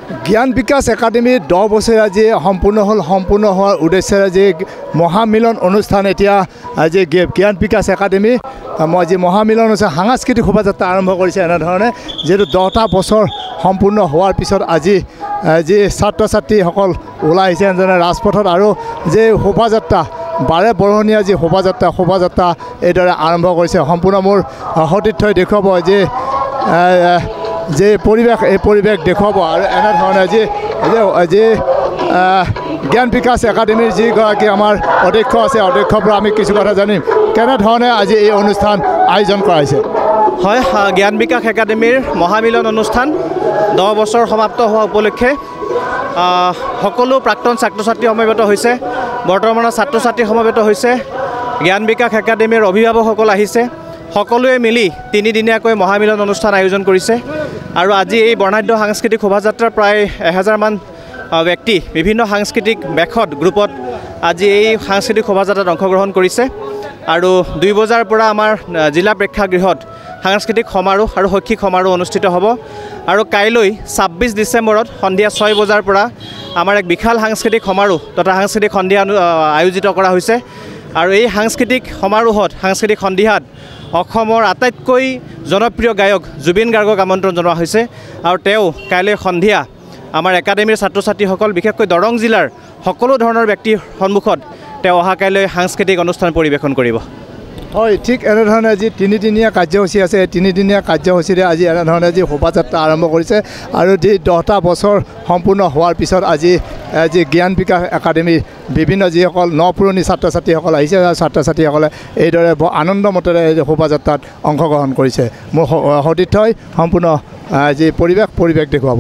জ্ঞান বিকাশ একাডেমি 10 বছৰ আজি সম্পূৰ্ণ হ'ল সম্পূৰ্ণ হোৱাৰ উদ্দেশ্যেৰে যে মহামিলন অনুষ্ঠান এতিয়া আজি জ্ঞান বিকাশ একাডেমি আজি মহামিলন হৈছে সাংস্কৃতিক শোভাযাত্ৰা আৰম্ভ কৰিছে এনেধৰণে যেহেতু 10টা বছৰ সম্পূৰ্ণ হোৱাৰ পিছত আজি যে ছাত্ৰ ছাত্ৰীসকল ওলাই আহিছে এনেধৰণে ৰাজপথত আৰু যে শোভাযাত্ৰা বাৰে বৰণীয়া যি শোভাযাত্ৰা এইদৰে আৰম্ভ কৰিছে সম্পূৰ্ণ মোৰ সতীৰ্থই দেখুৱাব যে পৰিৱেশ এই পৰিৱেশ দেখুৱাব আৰু এনেধৰণে যে জ্ঞান বিকাশ একাডেমিৰ যিগৰাকী আমাৰ অধ্যক্ষ আছে অধ্যক্ষৰ পৰা আমি কিছু কথা জানিম কেনেধৰণে আজি এই অনুষ্ঠান আয়োজন কৰা হৈছে হয় জ্ঞান বিকাশ একাডেমিৰ মহামিলন অনুষ্ঠান 10 বছৰ সমাপ্ত হোৱা উপলক্ষে সকলো প্ৰাক্তন ছাত্ৰ ছাত্ৰী সমবেত হৈছে বৰ্তমানৰ ছাত্ৰ ছাত্ৰী সমবেত হৈছে জ্ঞান বিকাশ একাডেমিৰ অভিভাৱকসকল আহিছে সকলোৱে মিলি 3 দিনীয়াকৈ মহামিলন অনুষ্ঠান আয়োজন কৰিছে আৰু আজি এই বৰ্ণাঢ্য সাংস্কৃতিক শোভাযাত্ৰাৰ প্ৰায় 1000 মান ব্যক্তি বিভিন্ন সাংস্কৃতিক বেখত গ্ৰুপত আজি এই সাংস্কৃতিক শোভাযাত্ৰাত অংশগ্ৰহণ কৰিছে আৰু 2 বজাৰ পৰা আমাৰ জিলা প্ৰেক্ষাগৃহত সাংস্কৃতিক সমাৰোহ আৰু শৈক্ষিক সমাৰোহ অনুষ্ঠিত হ'ব আৰু কাইলৈ 26 ডিচেম্বৰত সন্ধিয়া 6 বজাৰ পৰা আমাৰ এক বিশাল সাংস্কৃতিক সমাৰোহ তথা সাংস্কৃতিক সন্ধিয়া আয়োজিত কৰা হৈছে আৰু এই সাংস্কৃতিক সমাৰোহত সাংস্কৃতিক সন্ধিয়াত অসমৰ আটাইতকৈ জনপ্ৰিয় গায়ক জুবিন গাৰ্গক আমন্ত্ৰণ জনোৱা হৈছে আৰু তেওঁ কাইলৈ সন্ধিয়া আমাৰ একাডেমিৰ ছাত্ৰ ছাত্ৰীসকল বিশেষকৈ দৰং জিলাৰ সকলো ধৰণৰ ব্যক্তিৰ সন্মুখত তেওঁ অহা কাইলৈ সাংস্কৃতিক অনুষ্ঠান পৰিৱেশন কৰিব হয় ঠিক এনেধৰণে আজি 3 দিনীয়া কাৰ্যসূচী আছে 3 দিনীয়া কাৰ্যসূচীৰে আজি এনেধৰণে আজি শোভাযাত্ৰা আৰম্ভ কৰিছে আৰু যি 10টা বছৰ সম্পূৰ্ণ হোৱাৰ পিছত আজি জ্ঞান বিকাশ একাডেমিৰ বিভিন্ন যিসকল নপুৰণি ছাত্ৰ ছাত্ৰীসকল আহিছে ছাত্ৰ ছাত্ৰীসকলে এইদৰে আনন্দমতেৰে শোভাযাত্ৰাত অংশগ্ৰহণ কৰিছে মোৰ সতীৰ্থই সম্পূৰ্ণ যি পৰিৱেশ দেখুৱাব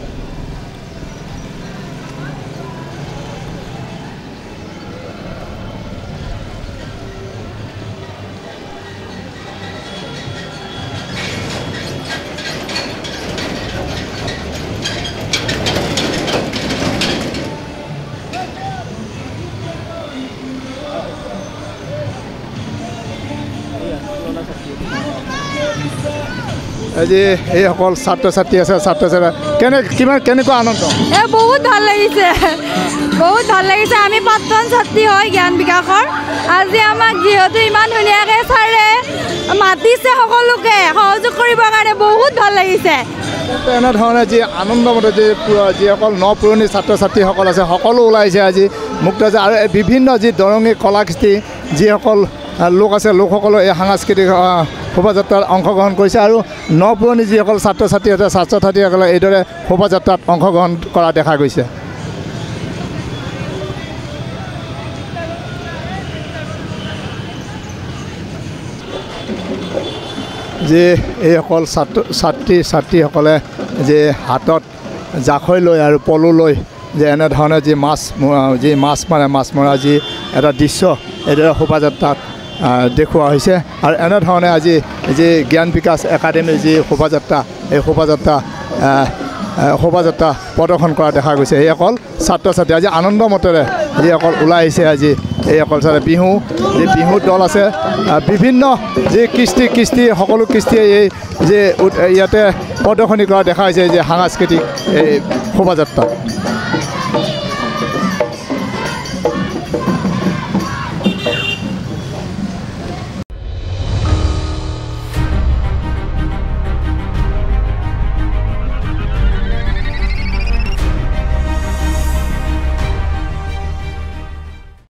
আজি এইসকল ছাত্ৰ ছাত্ৰী আছে ছাত্ৰ ছাত্ৰী কেনেকুৱা আনন্দ বহুত ভাল লাগিছে আমি প্ৰাক্তন ছাত্ৰী হয় জ্ঞান বিকাশৰ আজি আমাক যিহেতু ইমান ধুনীয়াকৈ ছাৰে মাতিছে সকলোকে সহযোগ কৰিবৰ কাৰণে বহুত ভাল লাগিছে এনেধৰণে যি আনন্দমতে যিসকল নপুৰণি ছাত্ৰ ছাত্ৰীসকল আছে সকলো ওলাইছে আজি মুক্ত আছে আৰু বিভিন্ন যি দৰঙী কলাকৃষ্টি যিসকল লোক আছে লোকসকলে এই সাংস্কৃতিক শোভাযাত্ৰাত অংশগ্ৰহণ কৰিছে আৰু নপুৰণি যিসকল ছাত্ৰ ছাত্ৰীসকলে এইদৰে শোভাযাত্ৰাত অংশগ্ৰহণ কৰা দেখা গৈছে যে এইসকল ছাত্ৰীসকলে যে হাতত জাকৈ লৈ আৰু পলু লৈ যে এনেধৰণে যি মাছ মৰা যি এটা দৃশ্য এইদৰে শোভাযাত্ৰাত দেখুওৱা হৈছে আৰু এনেধৰণে আজি যি জ্ঞান বিকাশ একাডেমিৰ যি শোভাযাত্ৰা এই শোভাযাত্ৰা প্ৰদৰ্শন কৰা দেখা গৈছে এইসকল ছাত্ৰ ছাত্ৰী আজি আনন্দমতেৰে যিসকল ওলাই আহিছে আজি এইসকল বিহু দল আছে বিভিন্ন যি কৃষ্টি সকলো কৃষ্টিয়ে এই যে ইয়াতে প্ৰদৰ্শনী কৰা দেখা হৈছে যে সাংস্কৃতিক এই শোভাযাত্ৰা